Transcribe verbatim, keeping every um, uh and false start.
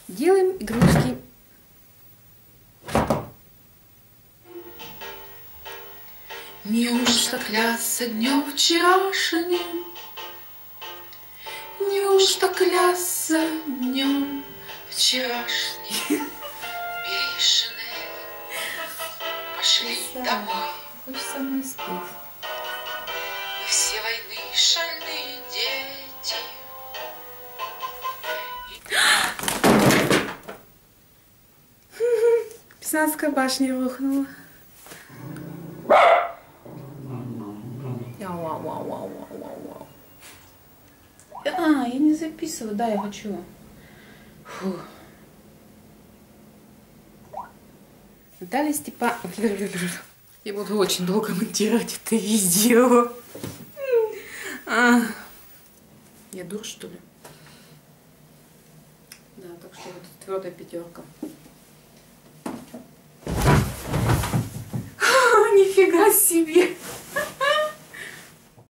Делаем игрушки. Неужто клясться днем вчерашним? Неужто клясться днем вчерашним? Бешеные пошли домой. Хочется мной спеть. Мы все войны шальные дети. Писанская башня рухнула. Вау, вау, вау, вау, вау, вау. А, я не записываю, да, я хочу. Фу. Наталья Степановна. Я буду очень долго монтировать это видео. А. Я дур, что ли? Да, так что вот твердая пятерка.